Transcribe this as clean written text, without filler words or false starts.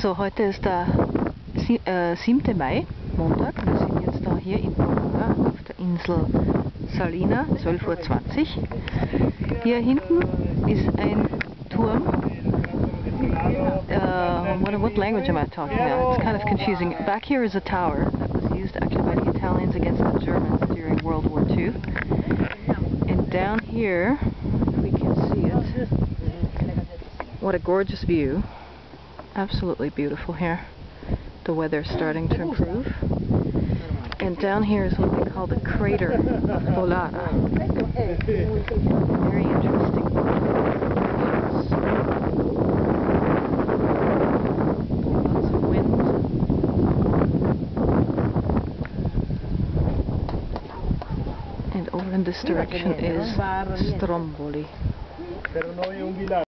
So, heute ist der 7. Mai, Montag. Wir sind jetzt da hier in Pomona auf der Insel Salina, 12:20 Uhr. Hier hinten ist ein Turm. What language am I talking about? It's kind of confusing. Back here is a tower that was used actually by the Italians against the Germans during World War II. And down here, if we can see it, what a gorgeous view. Absolutely beautiful here. The weather's starting to improve. And down here is what we call the crater of Volara. Very interesting. Lots of wind. And over in this direction is Stromboli.